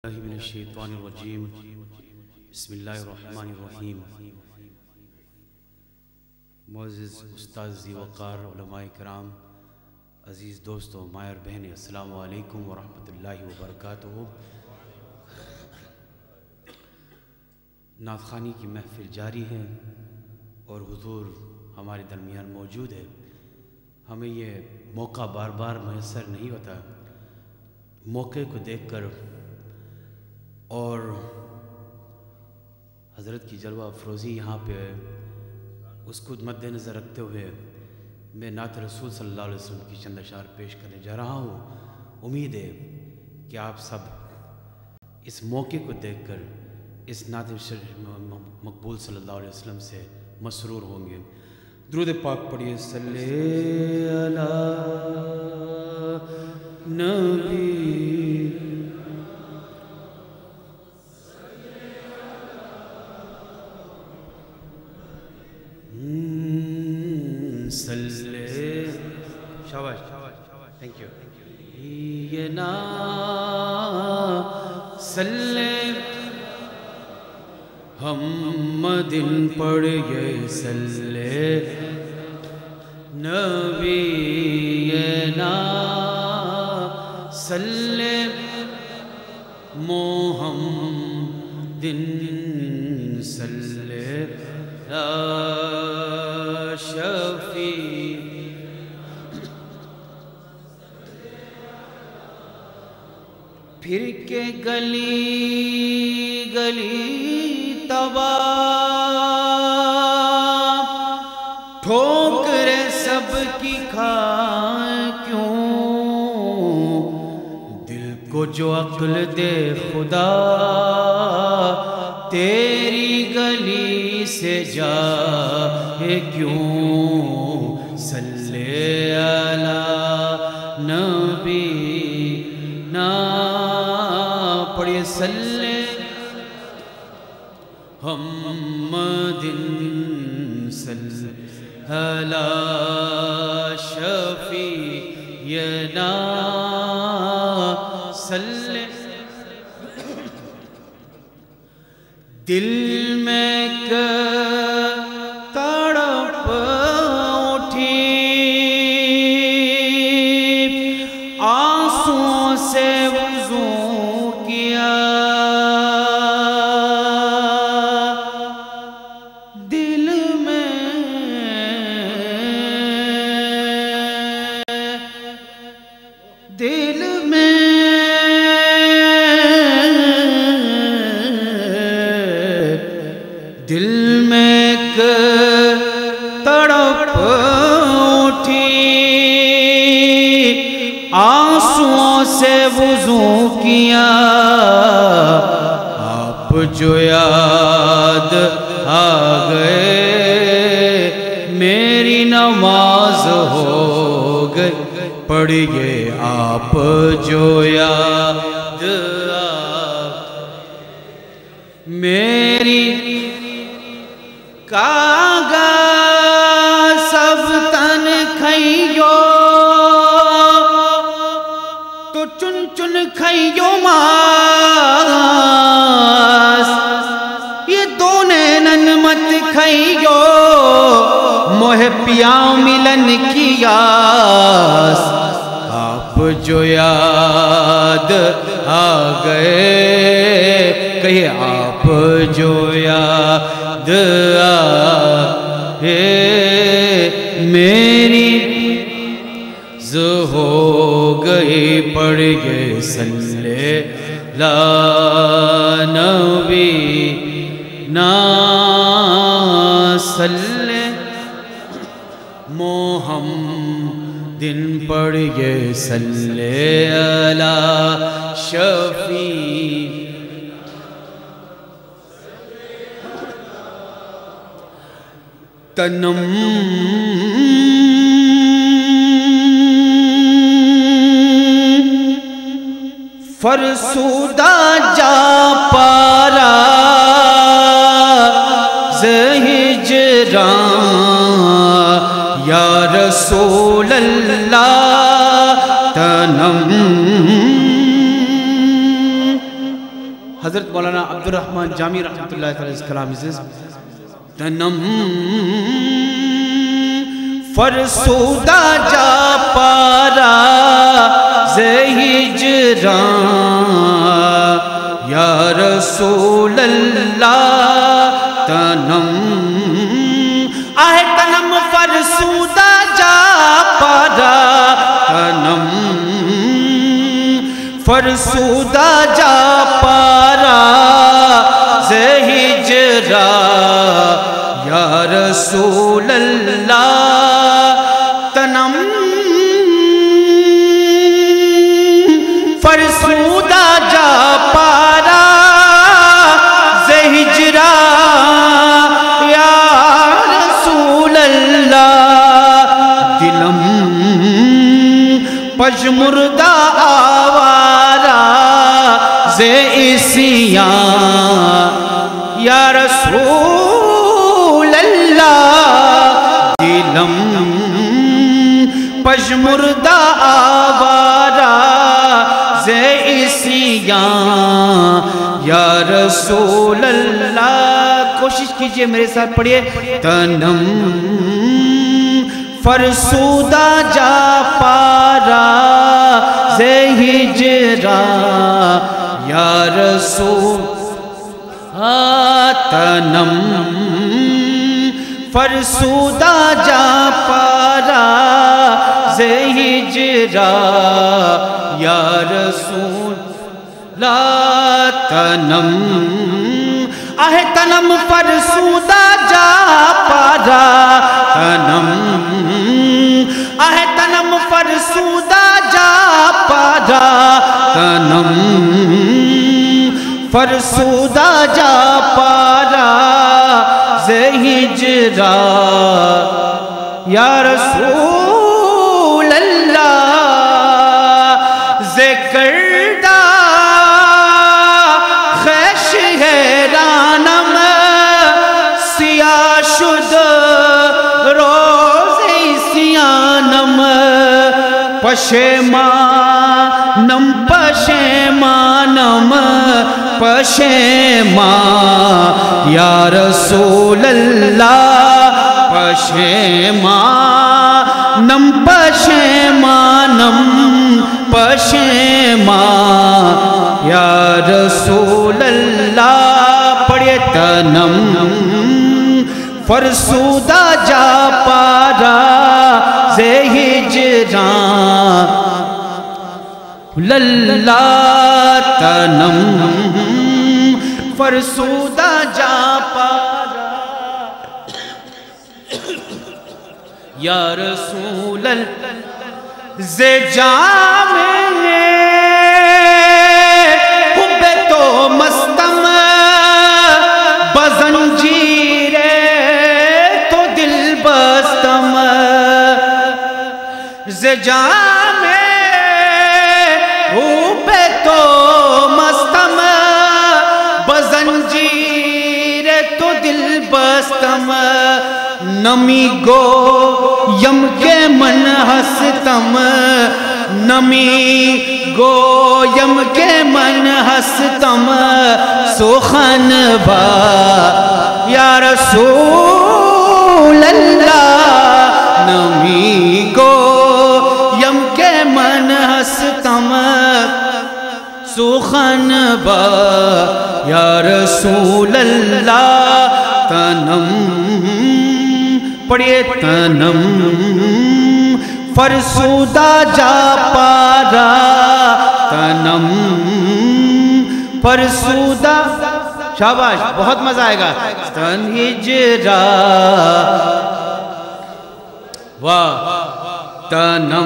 من الشیطان الرجیم بسم اللہ الرحمن الرحیم۔ معزز استاذ وقار، علماء کرام، عزیز دوستوں، مائر بہنیں، السلام علیکم ورحمۃ اللہ وبرکاتہ۔ نعت خوانی کی محفل جاری ہے اور حضور ہمارے درمیان موجود ہے۔ ہمیں یہ موقع بار بار میسر نہیں ہوتا۔ موقع کو دیکھ کر اور حضرت کی جلوہ افروزی یہاں پہ اس کو مد نظر رکھتے ہوئے میں نعت رسول صلی اللہ علیہ وسلم کی چند اشعار پیش کرنے جا رہا ہوں۔ امید ہے کہ آپ سب اس موقع کو دیکھ کر اس نعت مقبول صلی اللہ علیہ وسلم سے مسرور ہوں گے۔ درود پاک پڑھیے۔ صلی علی نبی تھینک یو۔ صلی محمد پڑھیے، صلی نبینا صلی محمد صلی الاشرفی۔ پھر کے گلی گلی تباہ ٹھوکرے سب کی کھائیں کیوں، دل کو جو عقل دے خدا تیری گلی سے جائے کیوں۔ صلی علی نبی پڑھیے، صلی محمد صلی علی شفیعنا صلی۔ دل میں تڑپ اٹھی آنسوں سے وضو کیا، دل میں تڑپ اٹھی آنسوں سے وضو کیا، آپ جو یاد آ گئے میری نماز ہو گئی۔ پڑھیے، آپ جو یاد آ میری کاغا سب تن کھائیو تو چن چن کھائیو ماس، یہ دونے نن مت کھائیو موہ پیا ملن کی آس۔ آپ جو یاد آ گئے، کہیے آپ جو یاد آئے میری ہو گئی۔ پڑھیے، صلی لا نبی نا صلی محمد پڑھیے، صلی علی شفیع۔ تنم فرسودہ جا پارا ہجران یا رسول اللہ۔ تنم حضرت مولانا عبدالرحمن جامی رحمۃ اللہ تعالی علیہ کلام says تنم فرسودہ جا پارا زِ ہجران یا رسول اللہ تنم آہ تنم فرسودہ جا پارا تنم فرسودہ جا پارا زِ ہجران یا رسول اللہ تنم فرسودہ جا پارا زِ ہجران یا رسول اللہ دلم پژمردہ آوارا زِ عصیان یا رسول اللہ دلم پژمردہ آوارا زِ عصیان یا رسول اللہ. کوشش کیجئے میرے ساتھ پڑھئے تنم فرسودہ جا پارا زِ ہجران یا رسول تنم فرسودہ جا پارا زِ ہجران یا رسول لا تنم آہ تنم فرسودہ جا پارا تنم آہ تنم فرسودہ جا پارا تنم فرسودہ جا پارا زِ ہجران یا رسول اللہ ذکردہ خیش حیرانم سیاہ شد روز عصیانم پشیمانم پشیمانم پشیمان یا رسول اللہ پشیمانم پشیمانم پشیمان یا رسول اللہ. پڑھئے تنم فرسودہ جا پارا زِ ہجران للہ تنم فرسودہ جا پارا یا رسول اللہ زِ جام حب تو مستم بزنجیر تو دل بستم زِ جام حب تو مستم بزنجیر تو دل بستم نمی گو یم کے من ہستم نمی گو یم کے من ہستم سخن با یا رسول اللہ نمی گو یم کے من ہستم سخن با یا رسول اللہ تنم پڑھئے تنم فرسودہ جا پارا تنم فرسودہ شاباش بہت مزہ آئے گا تن ہجران واہ تنم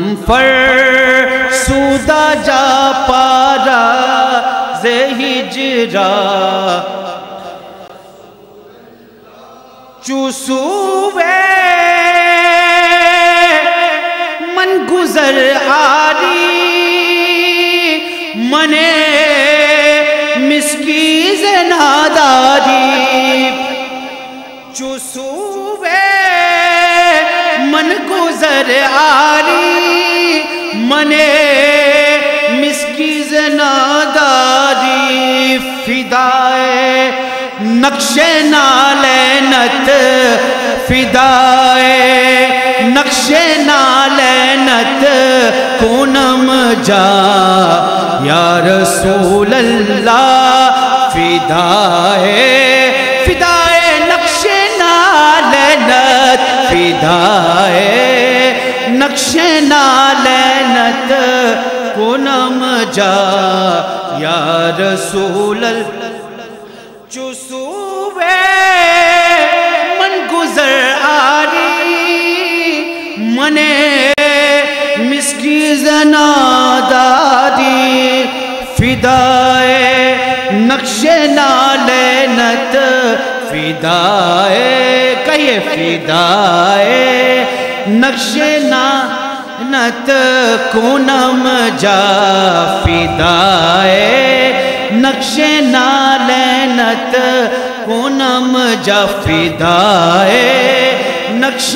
فرسودہ جا پارا زِ ہجران چوسوے من گزر آری منے مسکیز ناداری چوسوے من گزر آری منے مسکیز ناداری فدائے نقش نالینت فدائے نقش نالینت کونم جا یا رسول اللہ فدائے فدائے نقش نالینت فدائے نقش نالینت کونم جا یا رسول اللہ چسوے من گزر آری منے مسکی زناداری فدائے نقش نالینت فدائے کہیے فدائے نقش نالینت کونم جا فدائے نقش نالینت کونم جا فدائے نقش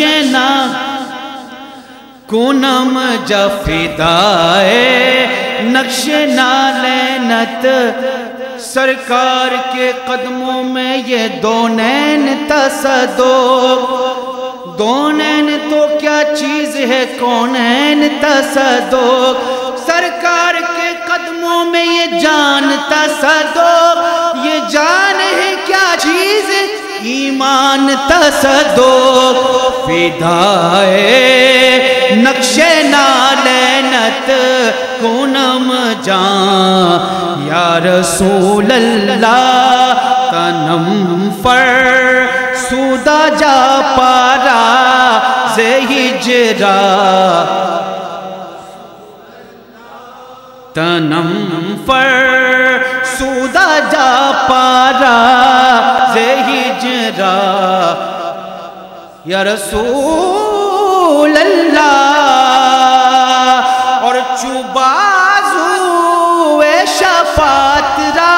کونم جا فدائے نقش نالینت سرکار کے قدموں میں یہ دونین تصدق دونین تو کیا چیز ہے کونین تصدق سرکار کے قدموں میں یہ جان تصدق یہ جان ہے کیا چیز ایمان تصدق فدائے نقش نالینت کونم جان یا رسول اللہ تنم فرسودہ جا پارا سے ہجرا تنم فرسودہ جا پارا سے ہجرا یا رسول اللہ اور چوبازو شفاعت را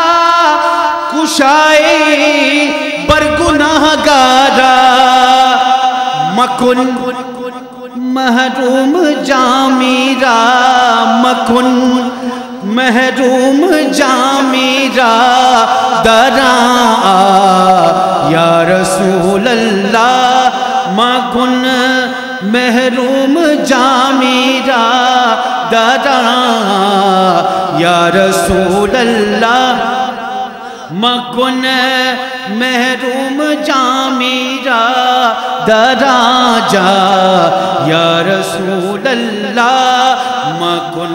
کشائی برگناہ گارا مکن محروم جامیرا مکن محروم جامیرا درا یا رسول اللہ مکن محروم جامیرا درا یا رسول اللہ مکن محروم جامیرا دراجا یا رسول اللہ مکن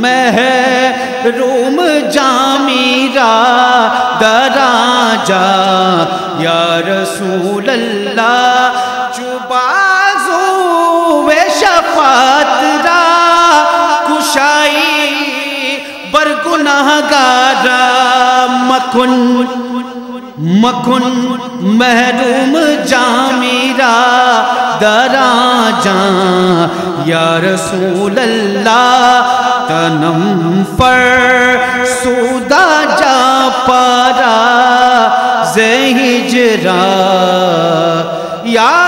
محروم جامیرا دراجا یا رسول اللہ چوبازو شفاعت را کشائی برگناہ گارا مکن محروم جامیرا دراجا یا رسول اللہ تنم فرسودہ جا پارا سے ہجرا یا